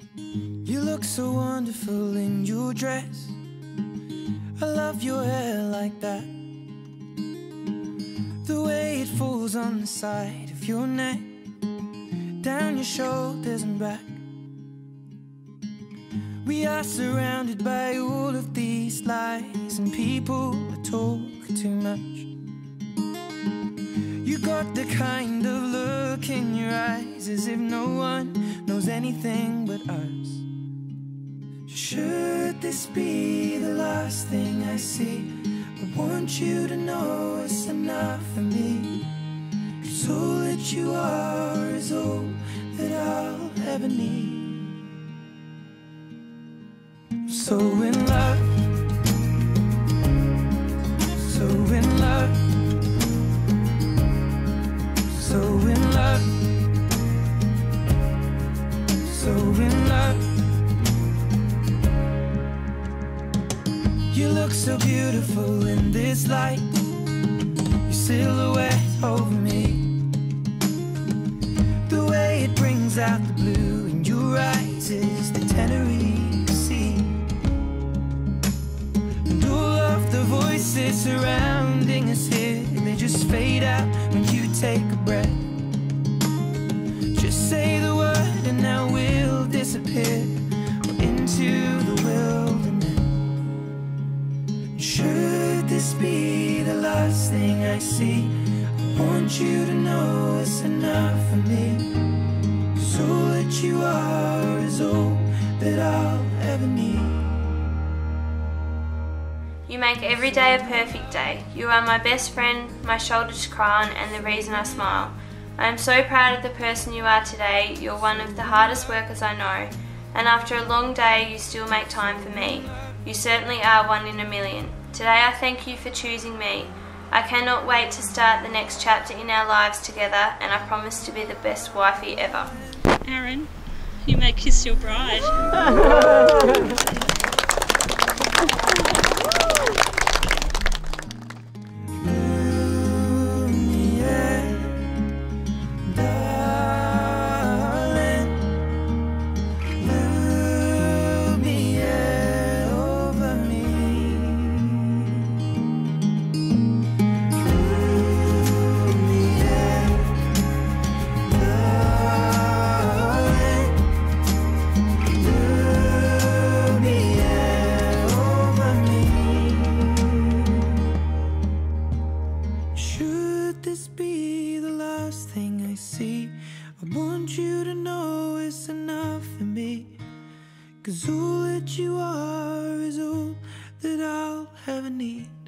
You look so wonderful in your dress. I love your hair like that, the way it falls on the side of your neck, down your shoulders and back. We are surrounded by all of these lies, and people that talk too much. You got the kind of look in your eyes as if no one knows anything but us. Should this be the last thing I see, I want you to know it's enough for me. 'Cause all that you are is all that I'll ever need. So in love, so in love, so in love, so in love. You look so beautiful in this light, your silhouette over me, the way it brings out the blue in your eyes is the Tenerife Sea. And all of the voices surrounding us here, they just fade out when you take a breath. Just say the word and now we'll disappear into the wilderness. Should this be the last thing I see, I want you to know it's enough for me. 'Cause all that you are is all that I'll ever need. You make every day a perfect day. You are my best friend, my shoulder to cry on, and the reason I smile. I am so proud of the person you are today. You're one of the hardest workers I know, and after a long day you still make time for me. You certainly are one in a million. Today I thank you for choosing me. I cannot wait to start the next chapter in our lives together, and I promise to be the best wifey ever. Aaron, you may kiss your bride. Should this be the last thing I see, I want you to know it's enough for me. 'Cause all that you are is all that I'll ever need.